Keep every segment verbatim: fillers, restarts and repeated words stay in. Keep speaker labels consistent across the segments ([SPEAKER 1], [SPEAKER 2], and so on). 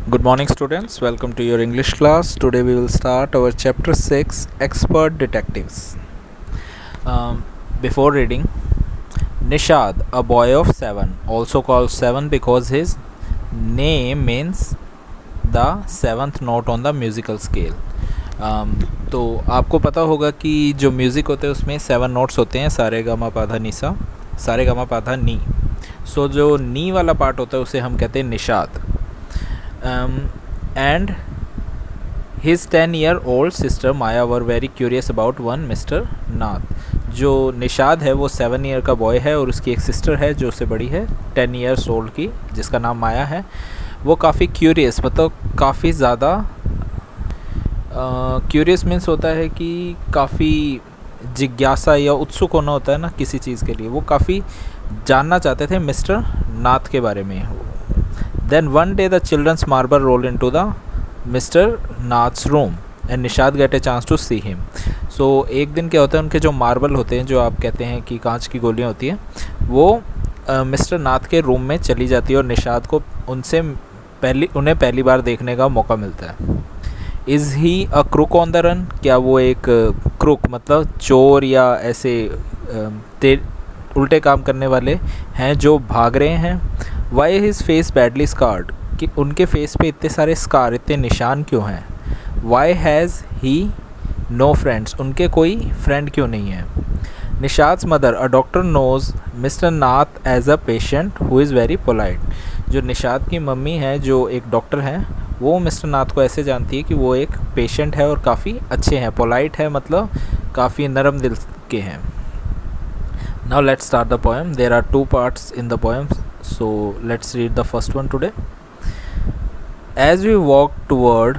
[SPEAKER 1] Good morning, students. Welcome to your English class. Today we will start our chapter six, Expert Detectives. Um, before reading, Nishad, a boy of seven, also called seven because his name means the seventh note on the musical scale. um, तो आपको पता होगा कि जो music होते हैं उसमें seven notes होते हैं, सारे गामा पाधा निसा, सारे गामा पाधा नी. सो so, जो नी वाला पार्ट होता है उसे हम कहते हैं Nishad. And his ten year old sister Maya were very curious about one mister Nath. जो निषाद है वो सेवन ईयर का बॉय है और उसकी एक सिस्टर है जो उससे बड़ी है, टेन ईयर्स ओल्ड की, जिसका नाम माया है. वो काफ़ी क्यूरियस, मतलब काफ़ी ज़्यादा क्यूरियस मीन्स होता है कि काफ़ी जिज्ञासा या उत्सुक होना होता है ना किसी चीज़ के लिए. वो काफ़ी जानना चाहते थे मिस्टर नाथ के बारे में. Then one day the children's marble roll into the mister Nath's room and Nishad get a chance to see him. So एक दिन क्या होता है, उनके जो मार्बल होते हैं, जो आप कहते हैं कि कांच की गोलियां होती हैं, वो मिस्टर नाथ के रूम में चली जाती है और निषाद को उनसे पहली उन्हें पहली बार देखने का मौका मिलता है. Is he a crook on the run. क्या वो एक क्रुक मतलब चोर या ऐसे ते उल्टे काम करने वाले हैं जो भाग रहे हैं. Why his face badly scarred. कि उनके फेस पे इतने सारे स्कार, इतने निशान क्यों हैं. Why has he no friends. उनके कोई फ्रेंड क्यों नहीं है. Nishad's mother a doctor knows mister Nath as a patient who is very polite. जो निषाद की मम्मी है जो एक डॉक्टर हैं, वो मिस्टर नाथ को ऐसे जानती है कि वो एक पेशेंट है और काफ़ी अच्छे हैं. पोलाइट है मतलब काफ़ी नरम दिल के हैं. Now let's start the poem. There are two parts in the poem, so let's read the first one today. As we walked toward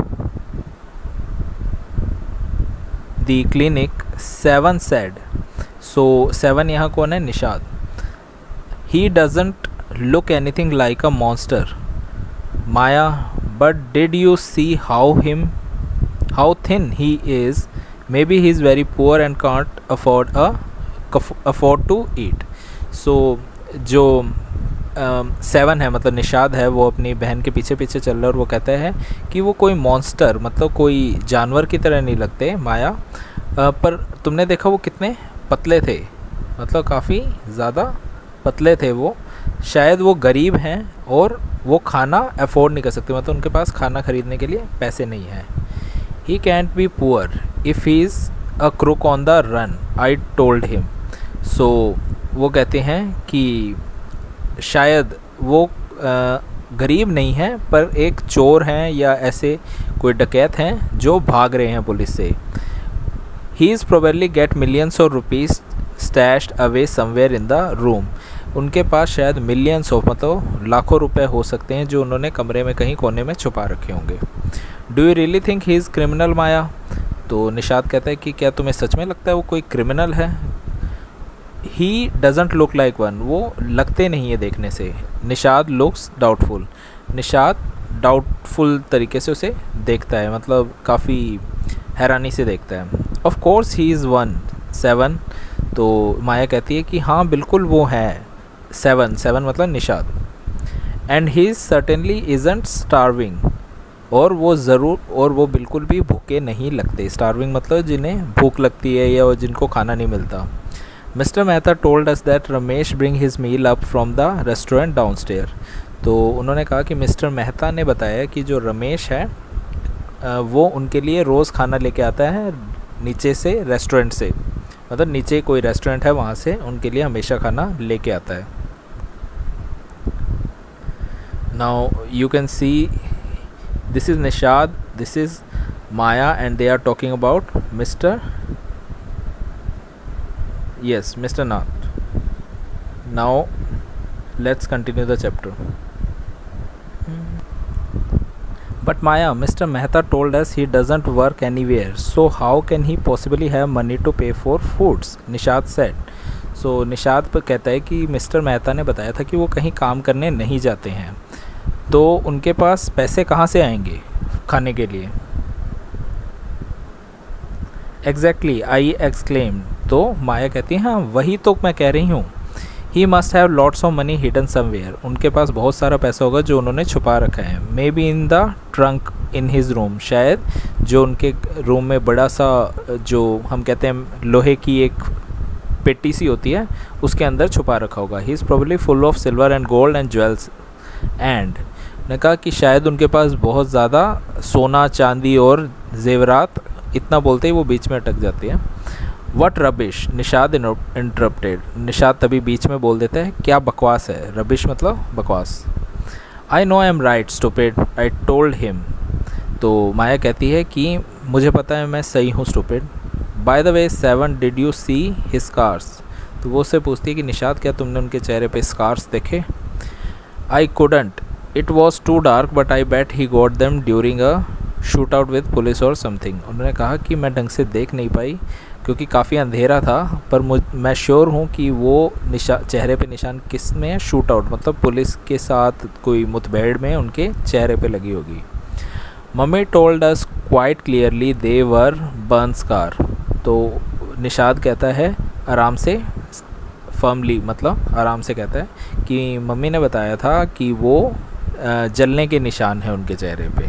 [SPEAKER 1] the clinic, seven said. So seven यहाँ कौन है? Nishad. He doesn't look anything like a monster, Maya, but did you see how him how thin he is? Maybe he is very poor and can't afford a afford to eat. So जो seven uh, है मतलब निषाद है, वो अपनी बहन के पीछे पीछे चल रहा है और वो कहता है कि वो कोई मॉन्स्टर मतलब कोई जानवर की तरह नहीं लगते माया, uh, पर तुमने देखा वो कितने पतले थे, मतलब काफ़ी ज़्यादा पतले थे वो. शायद वो गरीब हैं और वो खाना अफोर्ड नहीं कर सकते, मतलब उनके पास खाना ख़रीदने के लिए पैसे नहीं हैं. He can't be poor if he is a crook on the run, I told him. So वो कहते हैं कि शायद वो आ, गरीब नहीं हैं पर एक चोर हैं या ऐसे कोई डकैत हैं जो भाग रहे हैं पुलिस से. He is probably got millions of rupees stashed away somewhere in the room. उनके पास शायद मिलियंस ऑफ मतलब लाखों रुपए हो सकते हैं जो उन्होंने कमरे में कहीं कोने में छुपा रखे होंगे. Do you really think he is criminal Maya. तो निषाद कहता है कि क्या तुम्हें सच में लगता है वो कोई क्रिमिनल है. He doesn't look like one. वो लगते नहीं है देखने से. Nishad looks doubtful. Nishad doubtful तरीके से उसे देखता है, मतलब काफ़ी हैरानी से देखता है. Of course he is one seven. तो माया कहती है कि हाँ बिल्कुल वो है सेवन. सेवन मतलब Nishad. And he certainly isn't starving. और वो ज़रूर और वो बिल्कुल भी भूखे नहीं लगते. स्टारविंग मतलब जिन्हें भूख लगती है या जिनको खाना नहीं मिलता. Mister Mehta told us that Ramesh bring his meal up from the restaurant downstair. तो उन्होंने कहा कि मिस्टर मेहता ने बताया कि जो रमेश है वो उनके लिए रोज़ खाना लेके आता है नीचे से, रेस्टोरेंट से, मतलब नीचे कोई रेस्टोरेंट है वहाँ से उनके लिए हमेशा खाना लेके आता है. Now you can see this is Nishad, this is Maya and they are talking about mister yes Mr. Nath. Now let's continue the chapter. But Maya, Mister Mehta told us he doesn't work anywhere, so how can he possibly have money to pay for foods? Nishad said. So Nishad पर कहता है कि mister Mehta ने बताया था कि वो कहीं काम करने नहीं जाते हैं, तो उनके पास पैसे कहाँ से आएंगे खाने के लिए. Exactly I exclaimed. तो माया कहती है हाँ वही तो मैं कह रही हूँ he must have lots of money hidden somewhere, उनके पास बहुत सारा पैसा होगा जो उन्होंने छुपा रखा है। Maybe in the trunk in his room, शायद जो उनके रूम में बड़ा सा जो हम कहते हैं लोहे की एक पेटी सी होती है उसके अंदर छुपा रखा होगा। He is probably full of silver and gold and jewels and, ने कहा कि शायद उनके पास बहुत ज़्यादा सोना चांदी और जेवरात, इतना बोलते ही वो बीच में अटक जाती है। What rubbish, Nishad interrupted, Nishad तभी बीच में बोल देता है क्या बकवास है, रबिश मतलब बकवास। I know I am right stupid I told him, तो माया कहती है कि मुझे पता है मैं सही हूँ stupid. By the way seven did you see his scars, तो वो उससे पूछती है कि निशाद क्या तुमने उनके चेहरे पे स्कार्स देखे। I couldn't, it was too dark but I bet he got them during a shoot out with police or something. उन्होंने कहा कि मैं ढंग से देख नहीं पाई क्योंकि काफ़ी अंधेरा था, पर मुझ मैं श्योर हूँ कि वो निशा चेहरे पे निशान किस में है, शूट आउट मतलब पुलिस के साथ कोई मुठभेड़ में उनके चेहरे पे लगी होगी। Mummy told us quite clearly they were burn scar, तो निशाद कहता है आराम से, फर्मली मतलब आराम से कहता है कि मम्मी ने बताया था कि वो जलने के निशान हैं उनके चेहरे पे।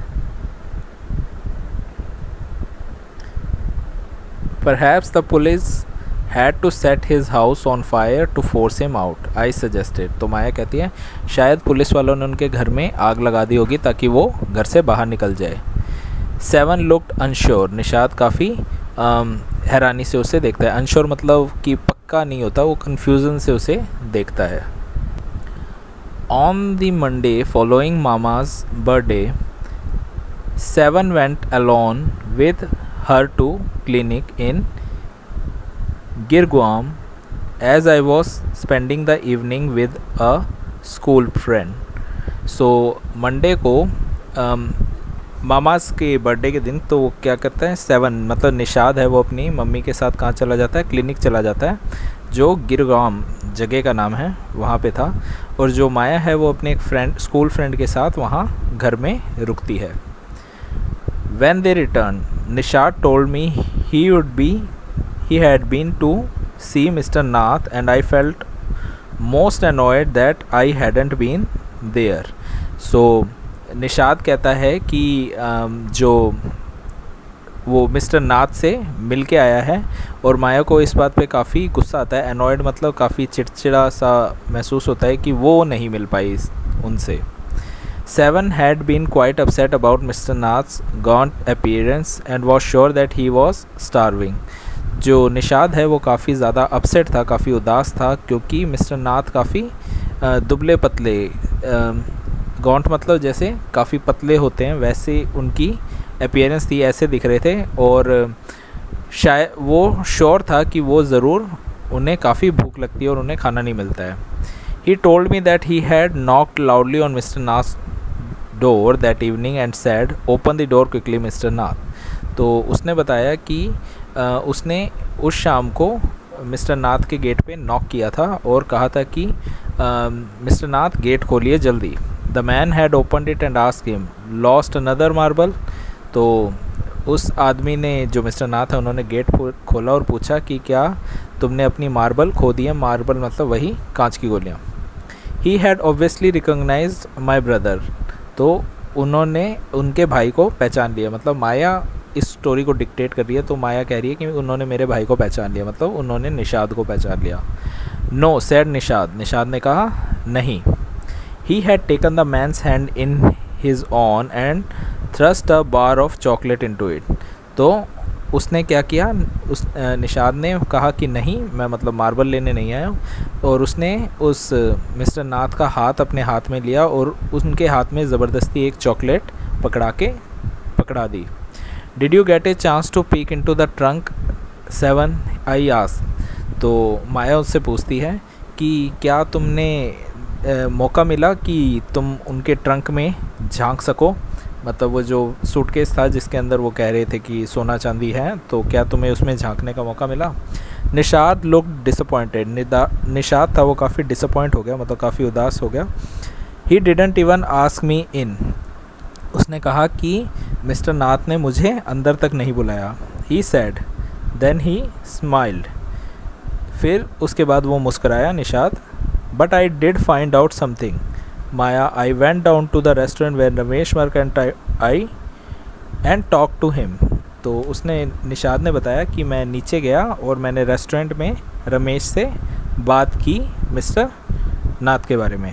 [SPEAKER 1] Perhaps the police had to set his house on fire to force him out, I suggested, तो माया कहती है शायद पुलिस वालों ने उनके घर में आग लगा दी होगी ताकि वो घर से बाहर निकल जाए। सेवन लुक्ड अनश्योर, निशाद काफ़ी हैरानी से उसे देखता है। अनश्योर मतलब कि पक्का नहीं होता, वो कन्फ्यूज़न से उसे देखता है। On the Monday following mama's birthday seven went alone with her to clinic in Girguam as I was spending the evening with a school friend. So Monday को um, मामास के बर्थडे के दिन तो वो क्या करता है, सेवन मतलब निशाद है वो अपनी मम्मी के साथ कहाँ चला जाता है, क्लिनिक चला जाता है जो गिरगाम जगह का नाम है वहाँ पे था, और जो माया है वो अपने एक फ्रेंड स्कूल फ्रेंड के साथ वहाँ घर में रुकती है। When they returned, Nishad told me he would be, he had been to see Mister Nath and I felt most annoyed that I hadn't been there. So Nishad कहता है कि जो वो मिस्टर नाथ से मिल के आया है और माया को इस बात पे काफ़ी गुस्सा आता है। annoyed मतलब काफ़ी चिड़चिड़ा सा महसूस होता है कि वो नहीं मिल पाई उनसे। Seven had been quite upset about Mister Nath's gaunt appearance and was sure that he was starving. जो निशाद है वो काफ़ी ज़्यादा अपसेट था, काफ़ी उदास था क्योंकि मिस्टर नाथ काफ़ी दुबले पतले, गॉन्ट मतलब जैसे काफ़ी पतले होते हैं वैसे उनकी अपीयरेंस थी, ऐसे दिख रहे थे, और शायद वो श्योर था कि वो ज़रूर उन्हें काफ़ी भूख लगती है और उन्हें खाना नहीं मिलता है। He told me that he had knocked loudly on Mister Nath's door that evening and said, "Open the door quickly, Mister Nath." तो उसने बताया कि आ, उसने उस शाम को मिस्टर नाथ के गेट पे नॉक किया था और कहा था कि मिस्टर नाथ गेट खोलिए जल्दी। The man had opened it and asked him, lost another marble. तो उस आदमी ने, जो मिस्टर नाथ है, उन्होंने गेट खोला और पूछा कि क्या तुमने अपनी मार्बल खो दी है। मार्बल मतलब वही कांच की गोलियाँ। He had obviously recognised my brother, तो उन्होंने उनके भाई को पहचान लिया। मतलब माया इस स्टोरी को डिक्टेट कर रही है, तो माया कह रही है कि उन्होंने मेरे भाई को पहचान लिया, मतलब उन्होंने निशाद को पहचान लिया। नो सैड निशाद, निशाद ने कहा नहीं। He had taken the man's hand in his own and thrust a bar of chocolate into it. तो उसने क्या किया, उस निशाद ने कहा कि नहीं, मैं मतलब मार्बल लेने नहीं आया, और उसने उस मिस्टर नाथ का हाथ अपने हाथ में लिया और उनके हाथ में ज़बरदस्ती एक चॉकलेट पकड़ा के पकड़ा दी। Did you get a chance to peek into the trunk seven, I asked. तो माया उससे पूछती है कि क्या तुमने ए, मौका मिला कि तुम उनके ट्रंक में झांक सको, मतलब वो जो सूटकेस था जिसके अंदर वो कह रहे थे कि सोना चांदी है, तो क्या तुम्हें उसमें झांकने का मौका मिला। निशाद लुक डिसअपॉइंटेड, निशाद था वो काफ़ी डिसअपॉइंट हो गया, मतलब काफ़ी उदास हो गया। He didn't even ask me in, उसने कहा कि मिस्टर नाथ ने मुझे अंदर तक नहीं बुलाया। He said, then he smiled, फिर उसके बाद वो मुस्कराया Nishad. But I did find out something Maya, I went down to the restaurant where Ramesh merchant I and talk to him. तो उसने निषाद ने बताया कि मैं नीचे गया और मैंने रेस्टोरेंट में रमेश से बात की मिस्टर नाथ के बारे में।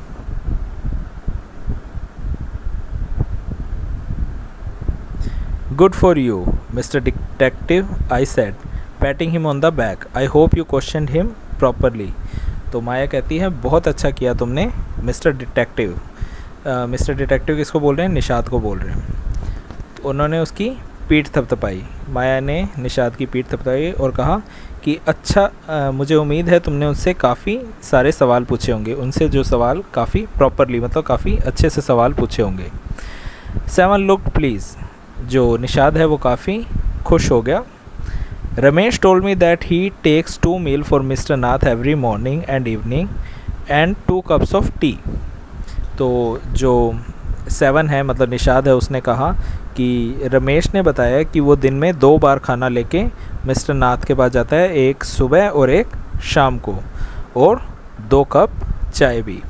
[SPEAKER 1] Good for you mister detective, I said patting him on the back, I hope you questioned him properly. तो माया कहती है बहुत अच्छा किया तुमने मिस्टर डिटेक्टिव। मिस्टर डिटेक्टिव किसको बोल रहे हैं? निषाद को बोल रहे हैं। तो उन्होंने उसकी पीठ थपथपाई, माया ने निषाद की पीठ थपथपाई और कहा कि अच्छा, आ, मुझे उम्मीद है तुमने उनसे काफ़ी सारे सवाल पूछे होंगे, उनसे जो सवाल काफ़ी प्रॉपरली मतलब काफ़ी अच्छे से सवाल पूछे होंगे। सेवन लुक्ड प्लीज़, जो निषाद है वो काफ़ी खुश हो गया। Ramesh told me that he takes two meal for mister Nath every morning and evening and two cups of tea. तो जो सेवन है मतलब निषाद है, उसने कहा कि रमेश ने बताया कि वो दिन में दो बार खाना लेके मिस्टर नाथ के पास जाता है, एक सुबह और एक शाम को, और दो कप चाय भी,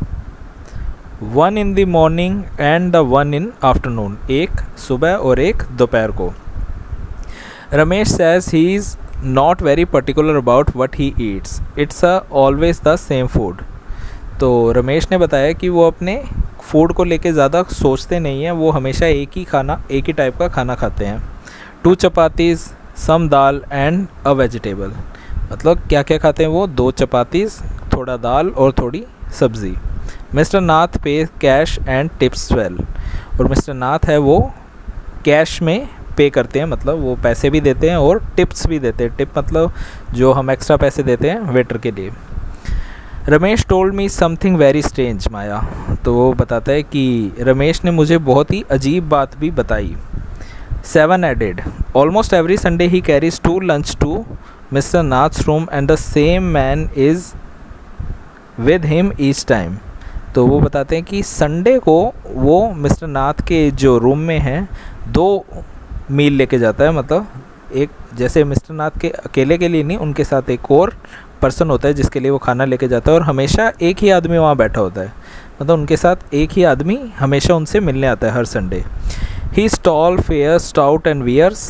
[SPEAKER 1] one in the morning and the one in afternoon, एक सुबह और एक दोपहर को। Ramesh says he is not very particular about what he eats. It's a always the same food. तो रमेश ने बताया कि वो अपने फूड को लेके ज़्यादा सोचते नहीं हैं, वो हमेशा एक ही खाना एक ही टाइप का खाना खाते हैं। Two chapatis, some dal and a vegetable, मतलब क्या क्या खाते हैं वो? दो चपातीज़, थोड़ा दाल और थोड़ी सब्ज़ी। Mister Nath pay cash and tips well, और मिस्टर नाथ है वो कैश में पे करते हैं, मतलब वो पैसे भी देते हैं और टिप्स भी देते हैं। टिप मतलब जो हम एक्स्ट्रा पैसे देते हैं वेटर के लिए। Ramesh told me something very strange Maya, तो वो बताता है कि रमेश ने मुझे बहुत ही अजीब बात भी बताई। Seven added, almost every Sunday he carries two lunch to mister Nath's room and the same man is with him each time. तो वो बताते हैं कि संडे को वो मिस्टर नाथ के जो रूम में हैं दो मील लेके जाता है, मतलब एक जैसे मिस्टर नाथ के अकेले के लिए नहीं, उनके साथ एक और पर्सन होता है जिसके लिए वो खाना लेके जाता है, और हमेशा एक ही आदमी वहाँ बैठा होता है, मतलब उनके साथ एक ही आदमी हमेशा उनसे मिलने आता है हर Sunday. He is tall, fair, stout and wears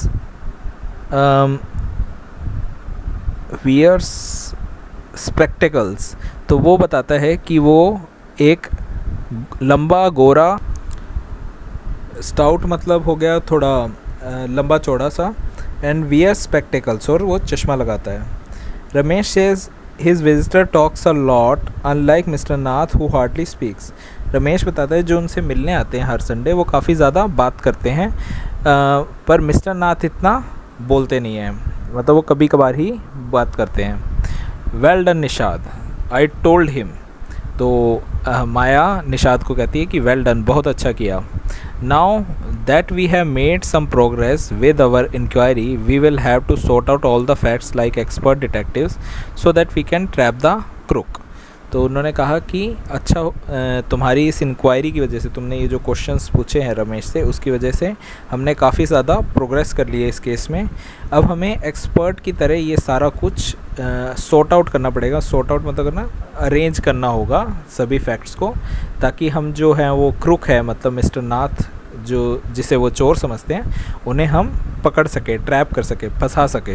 [SPEAKER 1] wears spectacles. तो वो बताता है कि वो एक लंबा गोरा, स्टाउट मतलब हो गया थोड़ा लंबा चौड़ा सा, एंड वियर स्पेक्टिकल्स, और वो चश्मा लगाता है। Ramesh says his visitor talks a lot unlike mister Nath who hardly speaks. Ramesh बताता है जो उनसे मिलने आते हैं हर संडे वो काफ़ी ज़्यादा बात करते हैं, आ, पर मिस्टर नाथ इतना बोलते नहीं हैं, मतलब वो कभी कभार ही बात करते हैं। Well done Nishad, I told him. तो आ, माया निषाद को कहती है कि वेल डन, बहुत अच्छा किया। Now that we have made some progress with our inquiry we will have to sort out all the facts like expert detectives so that we can trap the crook. तो उन्होंने कहा कि अच्छा, तुम्हारी इस इंक्वायरी की वजह से, तुमने ये जो क्वेश्चंस पूछे हैं रमेश से, उसकी वजह से हमने काफ़ी ज़्यादा प्रोग्रेस कर ली है इस केस में। अब हमें एक्सपर्ट की तरह ये सारा कुछ सॉर्ट आउट करना पड़ेगा। सॉर्ट आउट मतलब करना, अरेंज करना होगा सभी फैक्ट्स को, ताकि हम जो हैं वो क्रुक है, मतलब मिस्टर नाथ जो जिसे वो चोर समझते हैं, उन्हें हम पकड़ सके, ट्रैप कर सके, फंसा सके।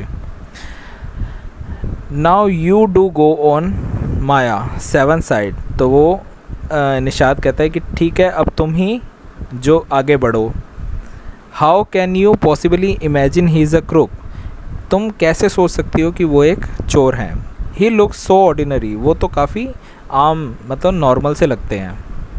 [SPEAKER 1] Now you do go on Maya seven side. तो वो आ, निषाद कहता है कि ठीक है, अब तुम ही जो आगे बढ़ो। How can you possibly imagine he is a crook, तुम कैसे सोच सकती हो कि वो एक चोर हैं। ही लुक्स सो ऑर्डिनरी, वो तो काफ़ी आम मतलब नॉर्मल से लगते हैं।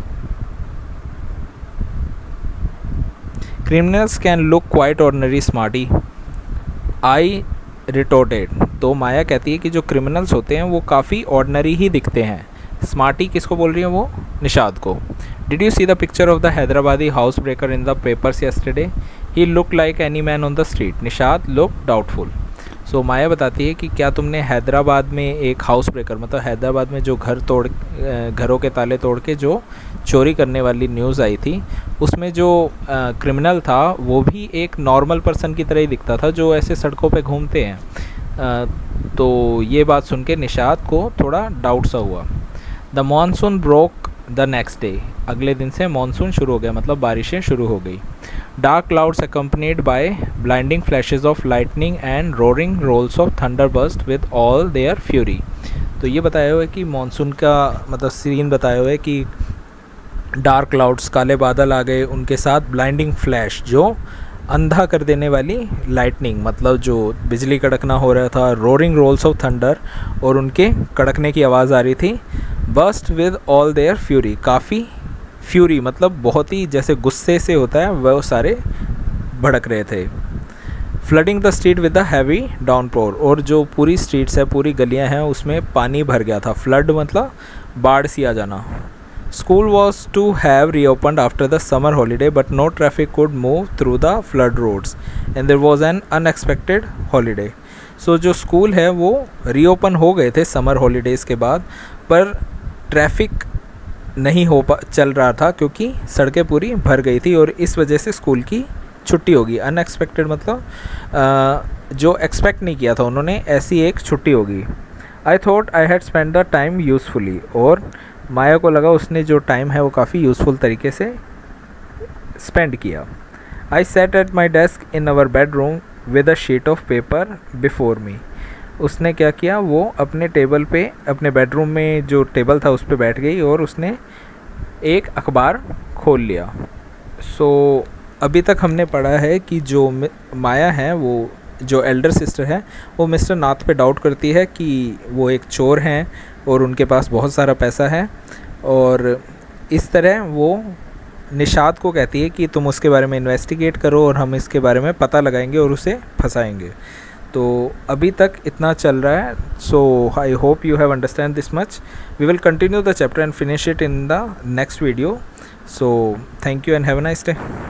[SPEAKER 1] Criminals can look quite ordinary smarty, I retorted. तो माया कहती है कि जो क्रिमिनल्स होते हैं वो काफ़ी ऑर्डिनरी ही दिखते हैं। स्मार्टी किसको बोल रही है वो? निषाद को। Did you see the picture of the Hyderabadi house breaker in the papers yesterday, he look like any man on the street. Nishad look doubtful. So Maya बताती है कि क्या तुमने हैदराबाद में एक हाउस ब्रेकर, मतलब हैदराबाद में जो घर तोड़ घरों के ताले तोड़ के जो चोरी करने वाली न्यूज़ आई थी, उसमें जो क्रिमिनल था वो भी एक नॉर्मल पर्सन की तरह ही दिखता था जो ऐसे सड़कों पे घूमते हैं। आ, तो ये बात सुन के निशात को थोड़ा डाउट सा हुआ। The monsoon broke the next day, अगले दिन से मानसून शुरू हो गया, मतलब बारिशें शुरू हो गई। Dark clouds accompanied by blinding flashes of lightning and roaring rolls of thunder burst with all their fury. तो ये बताया हुआ है कि मानसून का मतलब सीन बताया हुआ है कि डार्क क्लाउड्स, काले बादल आ गए, उनके साथ ब्लाइंडिंग फ्लैश जो अंधा कर देने वाली लाइटनिंग, मतलब जो बिजली कड़कना हो रहा था, रोरिंग रोल्स ऑफ थंडर और उनके कड़कने की आवाज़ आ रही थी। Burst with all their fury, काफ़ी फ्यूरी मतलब बहुत ही जैसे गुस्से से होता है वह सारे भड़क रहे थे। Flooding the street with the heavy downpour, और जो पूरी स्ट्रीट्स है, पूरी गलियां हैं, उसमें पानी भर गया था। फ्लड मतलब बाढ़ सी आ जाना। School was to have reopened after the summer holiday, but no traffic could move through the flood roads, and there was an unexpected holiday. So जो स्कूल है वो रीओपन हो गए थे समर हॉलीडेज़ के बाद, पर ट्रैफिक नहीं हो पा चल रहा था क्योंकि सड़कें पूरी भर गई थी और इस वजह से स्कूल की छुट्टी होगी। अनएक्सपेक्टेड मतलब आ, जो एक्सपेक्ट नहीं किया था उन्होंने, ऐसी एक छुट्टी होगी। I thought I had spend the time usefully, और माया को लगा उसने जो टाइम है वो काफ़ी यूज़फुल तरीके से स्पेंड किया। I sat at my desk in our bedroom with a sheet of paper before me. उसने क्या किया, वो अपने टेबल पे, अपने बेडरूम में जो टेबल था उस पर बैठ गई और उसने एक अखबार खोल लिया। सो so, अभी तक हमने पढ़ा है कि जो माया है, वो जो एल्डर सिस्टर है, वो मिस्टर नाथ पे डाउट करती है कि वो एक चोर हैं और उनके पास बहुत सारा पैसा है, और इस तरह वो निशात को कहती है कि तुम उसके बारे में इन्वेस्टिगेट करो और हम इसके बारे में पता लगाएंगे और उसे फंसाएंगे। तो अभी तक इतना चल रहा है। So I hope you have understand this much. We will continue the chapter and finish it in the next video. So thank you and have a nice day.